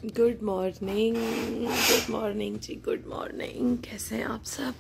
Good morning ji, good morning. कैसे हैं आप सब?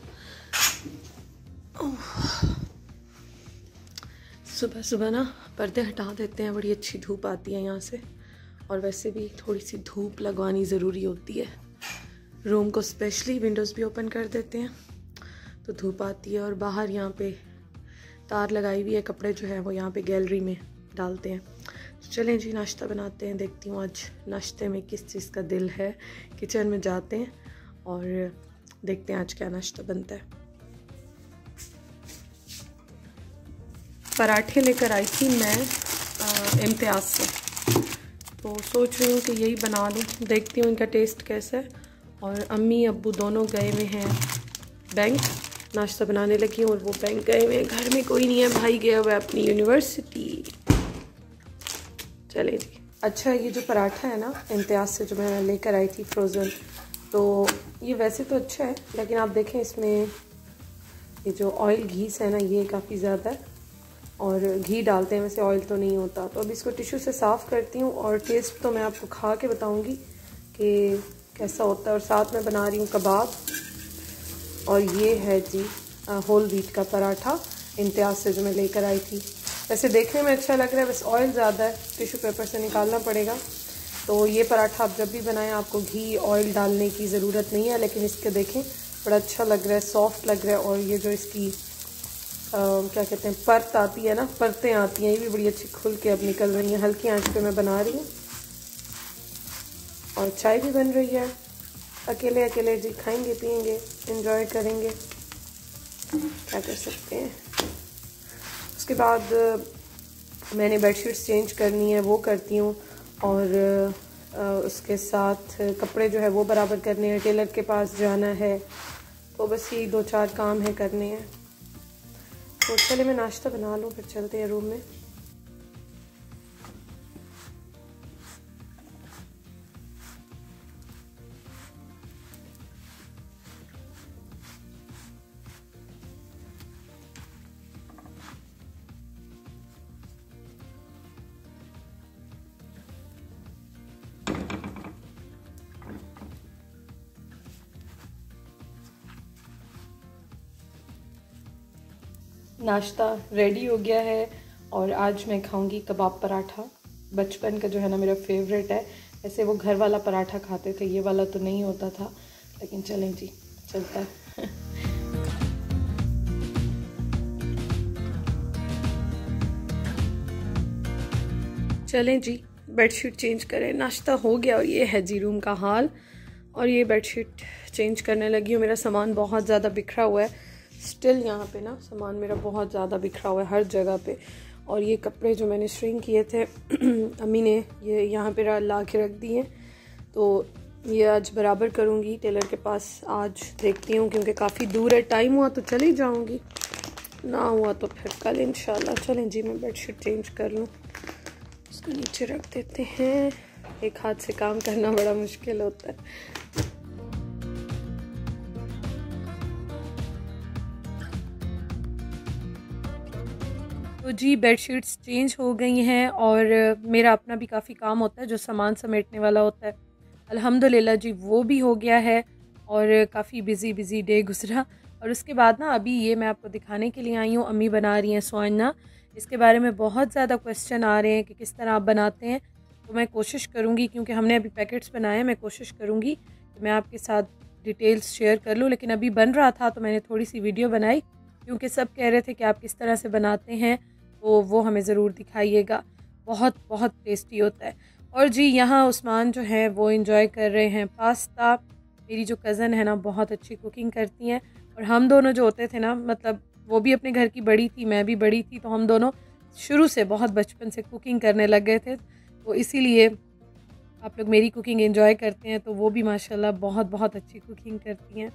सुबह सुबह ना पर्दे हटा देते हैं, बड़ी अच्छी धूप आती है यहाँ से। और वैसे भी थोड़ी सी धूप लगवानी ज़रूरी होती है। रूम को स्पेशली विंडोज़ भी ओपन कर देते हैं तो धूप आती है। और बाहर यहाँ पे तार लगाई हुई है, कपड़े जो है वो यहाँ पे गैलरी में डालते हैं। तो चलें जी, नाश्ता बनाते हैं। देखती हूँ आज नाश्ते में किस चीज़ का दिल है। किचन में जाते हैं और देखते हैं आज क्या नाश्ता बनता है। पराठे लेकर आई थी मैं इम्तियाज़ से, तो सोच रही हूँ कि यही बना लूँ। देखती हूँ इनका टेस्ट कैसा है। और अम्मी अब्बू दोनों गए हुए हैं बैंक, नाश्ता बनाने लगी हूँ और वो बैंक गए हुए हैं। घर में कोई नहीं है, भाई गया हुआ है अपनी यूनिवर्सिटी। चले जी। अच्छा, ये जो पराठा है ना इम्तियाज़ से जो मैं लेकर आई थी फ्रोज़न, तो ये वैसे तो अच्छा है, लेकिन आप देखें इसमें ये जो ऑयल घीस है ना, ये काफ़ी ज़्यादा है। और घी डालते हैं, वैसे ऑयल तो नहीं होता। तो अब इसको टिश्यू से साफ़ करती हूँ और टेस्ट तो मैं आपको खा के बताऊँगी कि कैसा होता है। और साथ में बना रही हूँ कबाब। और ये है जी होल व्हीट का पराठा इम्तियाज़ से जो मैं लेकर आई थी। वैसे देखने में अच्छा लग रहा है, बस ऑयल ज़्यादा है, टिश्यू पेपर से निकालना पड़ेगा। तो ये पराठा आप जब भी बनाएं आपको घी ऑयल डालने की ज़रूरत नहीं है। लेकिन इसके देखें बड़ा अच्छा लग रहा है, सॉफ्ट लग रहा है। और ये जो इसकी क्या कहते हैं परत आती है ना, परतें आती हैं, ये भी बड़ी अच्छी खुल के अब निकल रही हैं। हल्की आंच पे मैं बना रही हूँ और चाय भी बन रही है। अकेले अकेले जी खाएंगे पिएंगे एंजॉय करेंगे, क्या कर सकते हैं। उसके बाद मैंने बेडशीट्स चेंज करनी है, वो करती हूँ। और उसके साथ कपड़े जो है वो बराबर करने हैं, टेलर के पास जाना है। तो बस यही 2-4 काम है करने हैं। तो चले मैं नाश्ता बना लूँ, फिर चलते हैं रूम में। नाश्ता रेडी हो गया है और आज मैं खाऊंगी कबाब पराठा। बचपन का जो है ना मेरा फेवरेट है। ऐसे वो घर वाला पराठा खाते थे, ये वाला तो नहीं होता था, लेकिन चलें जी चलता है। चलें जी बेडशीट चेंज करें। नाश्ता हो गया और ये है जी रूम का हाल। और ये बेडशीट चेंज करने लगी हूँ। मेरा सामान बहुत ज़्यादा बिखरा हुआ है स्टिल यहाँ पे ना, सामान मेरा बहुत ज़्यादा बिखरा हुआ है हर जगह पे। और ये कपड़े जो मैंने श्रिंक किए थे अम्मी ने ये यहाँ पे ला के रख दिए, तो ये आज बराबर करूँगी टेलर के पास। आज देखती हूँ क्योंकि काफ़ी दूर है, टाइम हुआ तो चली जाऊँगी, ना हुआ तो फिर कल इंशाल्लाह। चलें जी मैं बेडशीट चेंज कर लूँ। उसको नीचे रख देते हैं, एक हाथ से काम करना बड़ा मुश्किल होता है। तो जी बेडशीट्स चेंज हो गई हैं और मेरा अपना भी काफ़ी काम होता है जो सामान समेटने वाला होता है। अल्हम्दुलिल्लाह जी वो भी हो गया है और काफ़ी बिज़ी डे गुजरा। और उसके बाद ना अभी ये मैं आपको दिखाने के लिए आई हूँ, अम्मी बना रही हैं स्वाना। इसके बारे में बहुत ज़्यादा क्वेश्चन आ रहे हैं कि किस तरह आप बनाते हैं। तो मैं कोशिश करूँगी, क्योंकि हमने अभी पैकेट्स बनाए हैं, मैं कोशिश करूँगी कि मैं आपके साथ डिटेल्स शेयर कर लूँ। लेकिन अभी बन रहा था तो मैंने थोड़ी सी वीडियो बनाई, क्योंकि सब कह रहे थे कि आप किस तरह से बनाते हैं, तो वो हमें ज़रूर दिखाइएगा। बहुत बहुत टेस्टी होता है। और जी यहाँ उस्मान जो है वो एंजॉय कर रहे हैं पास्ता। मेरी जो कज़न है ना बहुत अच्छी कुकिंग करती हैं। और हम दोनों जो होते थे ना, मतलब वो भी अपने घर की बड़ी थी, मैं भी बड़ी थी, तो हम दोनों शुरू से बहुत बचपन से कुकिंग करने लग गए थे। तो इसीलिए आप लोग मेरी कुकिंग एंजॉय करते हैं। तो वो भी माशाल्लाह बहुत बहुत अच्छी कुकिंग करती हैं।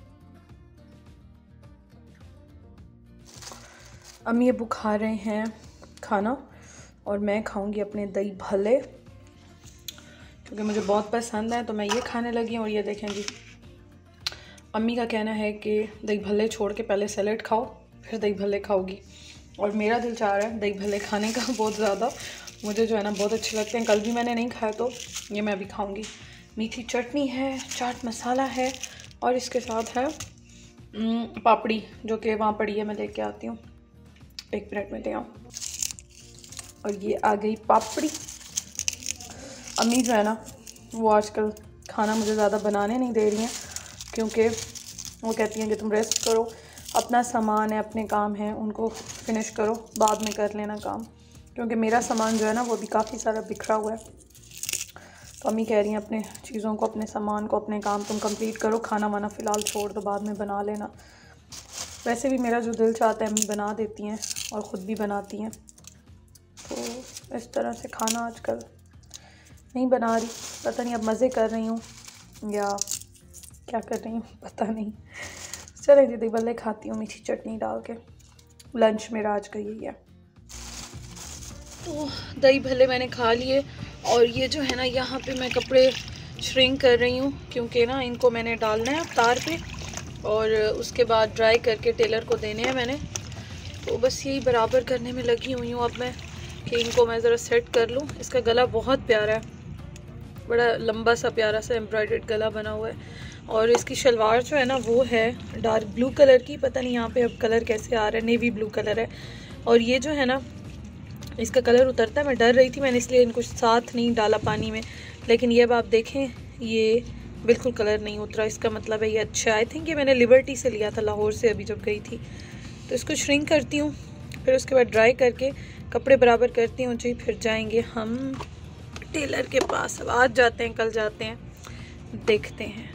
अम्मी अब्बू खा रहे हैं खाना और मैं खाऊंगी अपने दही भल्ले, क्योंकि मुझे बहुत पसंद है। तो मैं ये खाने लगी हूँ। और ये देखें जी, अम्मी का कहना है कि दही भल्ले छोड़ के पहले सैलेड खाओ फिर दही भल्ले खाओगी। और मेरा दिल चाह रहा है दही भल्ले खाने का बहुत ज़्यादा। मुझे जो है ना बहुत अच्छे लगते हैं। कल भी मैंने नहीं खाया तो ये मैं अभी खाऊंगी। मीठी चटनी है, चाट मसाला है और इसके साथ है पापड़ी, जो कि वहाँ पड़ी है, मैं लेके आती हूँ, 1 मिनट में ले आऊँ। और ये आ गई पापड़ी। अम्मी जो है ना वो आजकल खाना मुझे ज़्यादा बनाने नहीं दे रही हैं, क्योंकि वो कहती हैं कि तुम रेस्ट करो, अपना सामान है, अपने काम हैं, उनको फिनिश करो, बाद में कर लेना काम। क्योंकि मेरा सामान जो है ना वो भी काफ़ी सारा बिखरा हुआ है। तो अम्मी कह रही हैं अपने चीज़ों को, अपने सामान को, अपने काम तुम कंप्लीट करो, खाना वाना फ़िलहाल छोड़ दो, बाद में बना लेना। वैसे भी मेरा जो दिल चाहता है अम्मी बना देती हैं और ख़ुद भी बनाती हैं। तो इस तरह से खाना आजकल नहीं बना रही, पता नहीं अब मज़े कर रही हूँ या क्या कर रही हूँ, पता नहीं। चले दीदी बल्ले खाती हूँ मीठी चटनी डाल के। लंच मेरा आज का यही है। तो दही भल्ले मैंने खा लिए और ये जो है ना यहाँ पे मैं कपड़े श्रिंक कर रही हूँ, क्योंकि ना इनको मैंने डालना है तार पे और उसके बाद ड्राई करके टेलर को देने हैं मैंने। तो बस यही बराबर करने में लगी हुई हूँ अब मैं, कि इनको मैं ज़रा सेट कर लूँ। इसका गला बहुत प्यारा है, बड़ा लंबा सा प्यारा सा एम्ब्रॉयडर्ड गला बना हुआ है। और इसकी शलवार जो है ना वो है डार्क ब्लू कलर की, पता नहीं यहाँ पे अब कलर कैसे आ रहा है, नेवी ब्लू कलर है। और ये जो है ना इसका कलर उतरता है, मैं डर रही थी, मैंने इसलिए इनको साथ नहीं डाला पानी में, लेकिन ये अब आप देखें ये बिल्कुल कलर नहीं उतरा। इसका मतलब है ये अच्छा है। आई थिंक ये मैंने लिबर्टी से लिया था, लाहौर से अभी जब गई थी। तो इसको श्रिंक करती हूँ, फिर उसके बाद ड्राई करके कपड़े बराबर करती हूँ जी। फिर जाएंगे हम टेलर के पास। अब आज जाते हैं कल जाते हैं, देखते हैं।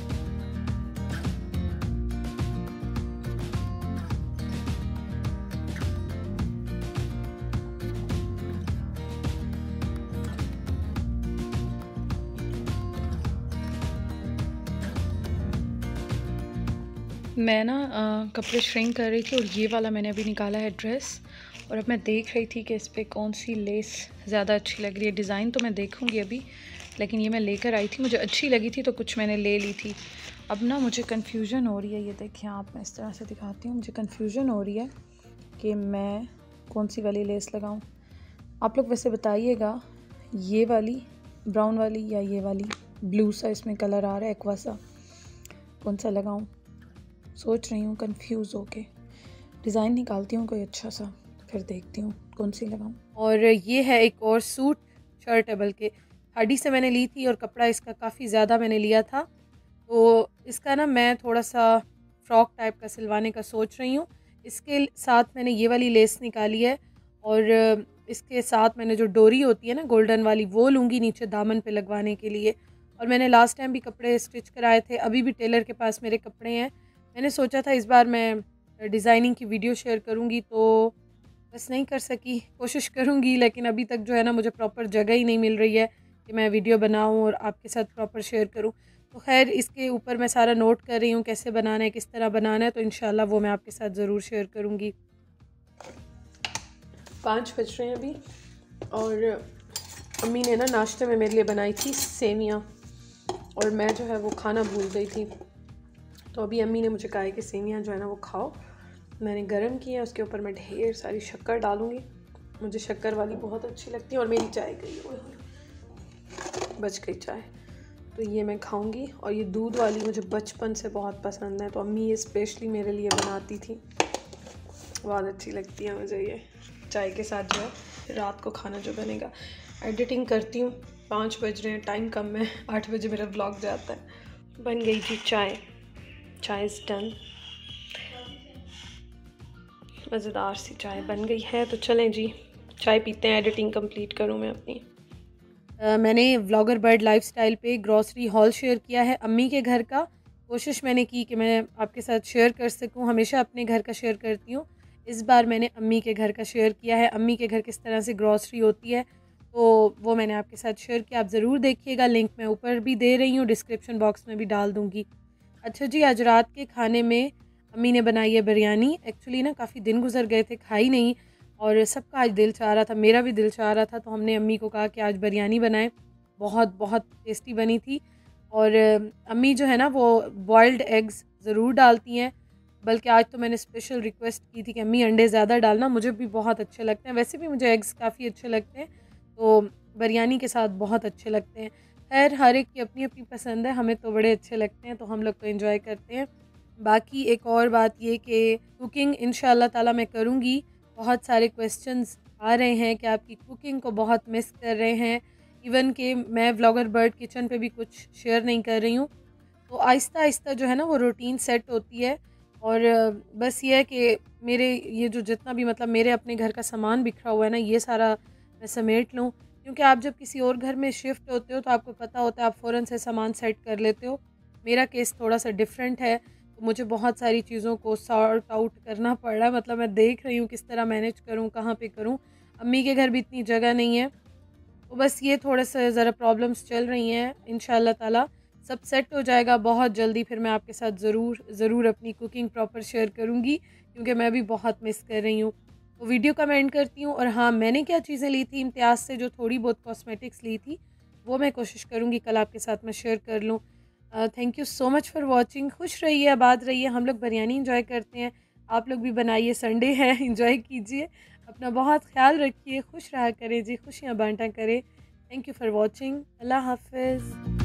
मैं ना कपड़े श्रिंक कर रही थी और ये वाला मैंने अभी निकाला है ड्रेस, और अब मैं देख रही थी कि इस पर कौन सी लेस ज़्यादा अच्छी लग रही है। डिज़ाइन तो मैं देखूँगी अभी, लेकिन ये मैं लेकर आई थी, मुझे अच्छी लगी थी तो कुछ मैंने ले ली थी। अब ना मुझे कन्फ्यूज़न हो रही है, ये देखिए आप, मैं इस तरह से दिखाती हूँ, मुझे कन्फ्यूज़न हो रही है कि मैं कौन सी वाली लेस लगाऊँ। आप लोग वैसे बताइएगा, ये वाली ब्राउन वाली या ये वाली ब्लू सा इसमें कलर आ रहा है एक्वा सा, कौन सा लगाऊँ। सोच रही हूँ कंफ्यूज होके, डिज़ाइन निकालती हूँ कोई अच्छा सा, फिर देखती हूँ कौन सी लगाऊँ। और ये है एक और सूट शर्ट है, बल्कि हाडी से मैंने ली थी और कपड़ा इसका काफ़ी ज़्यादा मैंने लिया था, तो इसका ना मैं थोड़ा सा फ्रॉक टाइप का सिलवाने का सोच रही हूँ। इसके साथ मैंने ये वाली लेस निकाली है और इसके साथ मैंने जो डोरी होती है ना गोल्डन वाली, वो लूँगी नीचे दामन पे लगवाने के लिए। और मैंने लास्ट टाइम भी कपड़े स्टिच कराए थे, अभी भी टेलर के पास मेरे कपड़े हैं। मैंने सोचा था इस बार मैं डिज़ाइनिंग की वीडियो शेयर करूँगी, तो बस नहीं कर सकी, कोशिश करूँगी, लेकिन अभी तक जो है ना मुझे प्रॉपर जगह ही नहीं मिल रही है कि मैं वीडियो बनाऊँ और आपके साथ प्रॉपर शेयर करूँ। तो खैर इसके ऊपर मैं सारा नोट कर रही हूँ कैसे बनाना है, किस तरह बनाना है, तो इंशाल्लाह वो मैं आपके साथ ज़रूर शेयर करूँगी। 5 बज रहे हैं अभी और अम्मी ने ना नाश्ते में मेरे लिए बनाई थी सेवियाँ, और मैं जो है वो खाना भूल गई थी। तो अभी अम्मी ने मुझे कहा है कि सेवियाँ जो है ना वो खाओ। मैंने गरम किया, उसके ऊपर मैं ढेर सारी शक्कर डालूँगी, मुझे शक्कर वाली बहुत अच्छी लगती है। और मेरी चाय गई, बच गई चाय, तो ये मैं खाऊंगी। और ये दूध वाली मुझे बचपन से बहुत पसंद है, तो अम्मी ये स्पेशली मेरे लिए बनाती थी, बहुत अच्छी लगती है मुझे ये चाय के साथ जो है रात को खाना जो बनेगा। एडिटिंग करती हूँ, 5 बज रहे हैं, टाइम कम है, 8 बजे मेरा व्लॉग जाता है। बन गई जी चाय, चाय इज़ डन, मज़ेदार सी चाय बन गई है। तो चलें जी चाय पीते हैं, एडिटिंग कंप्लीट करूँ मैं अपनी। मैंने व्लॉगर बर्ड लाइफस्टाइल पे ग्रॉसरी हॉल शेयर किया है अम्मी के घर का। कोशिश मैंने की कि मैं आपके साथ शेयर कर सकूं, हमेशा अपने घर का शेयर करती हूँ, इस बार मैंने अम्मी के घर का शेयर किया है। अम्मी के घर किस तरह से ग्रॉसरी होती है तो वो मैंने आपके साथ शेयर किया, आप ज़रूर देखिएगा। लिंक मैं ऊपर भी दे रही हूँ, डिस्क्रिप्शन बॉक्स में भी डाल दूँगी। अच्छा जी, आज रात के खाने में अम्मी ने बनाई है बिरयानी। एक्चुअली ना काफ़ी दिन गुजर गए थे खाई नहीं, और सबका आज दिल चाह रहा था, मेरा भी दिल चाह रहा था, तो हमने अम्मी को कहा कि आज बिरयानी बनाएं। बहुत बहुत टेस्टी बनी थी। और अम्मी जो है ना वो बॉइल्ड एग्स ज़रूर डालती हैं, बल्कि आज तो मैंने स्पेशल रिक्वेस्ट की थी कि अम्मी अंडे ज़्यादा डालना, मुझे भी बहुत अच्छे लगते हैं, वैसे भी मुझे एग्स काफ़ी अच्छे लगते हैं, तो बिरयानी के साथ बहुत अच्छे लगते हैं। खैर हर एक की अपनी अपनी पसंद है, हमें तो बड़े अच्छे लगते हैं तो हम लोग तो एंजॉय करते हैं। बाकी एक और बात ये कि कुकिंग इंशाल्लाह ताला मैं करूँगी। बहुत सारे क्वेश्चंस आ रहे हैं कि आपकी कुकिंग को बहुत मिस कर रहे हैं, इवन कि मैं व्लॉगर बर्ड किचन पे भी कुछ शेयर नहीं कर रही हूँ। तो आहिस्ता आहिस्ता जो है ना वो रूटीन सेट होती है। और बस ये है कि मेरे ये जो जितना भी मतलब मेरे अपने घर का सामान बिखरा हुआ है ना, ये सारा मैं समेट लूँ, क्योंकि आप जब किसी और घर में शिफ्ट होते हो तो आपको पता होता है आप फ़ौरन से सामान सेट कर लेते हो। मेरा केस थोड़ा सा डिफरेंट है, तो मुझे बहुत सारी चीज़ों को सॉर्ट आउट करना पड़ रहा है। मतलब मैं देख रही हूँ किस तरह मैनेज करूँ, कहाँ पे करूँ। अम्मी के घर भी इतनी जगह नहीं है, तो बस ये थोड़ा सा ज़रा प्रॉब्लम्स चल रही हैं। इंशाल्लाह ताला सब सेट हो जाएगा बहुत जल्दी, फिर मैं आपके साथ ज़रूर अपनी कुकिंग प्रॉपर शेयर करूँगी, क्योंकि मैं भी बहुत मिस कर रही हूँ। तो वीडियो का मैं एंड करती हूँ। और हाँ, मैंने क्या चीज़ें ली थी इम्तियाज़ से, जो थोड़ी बहुत कॉस्मेटिक्स ली थी, वो मैं कोशिश करूँगी कल आपके साथ मैं शेयर कर लूँ। Thank you so much for watching. खुश रहिए, आबाद रहिए। हम लोग बिरयानी इंजॉय करते हैं, आप लोग भी बनाइए, संडे है इंजॉय कीजिए। अपना बहुत ख्याल रखिए, खुश रहा करें जी, खुशियाँ बांटा करें। Thank you for watching. अल्लाह हाफिज़।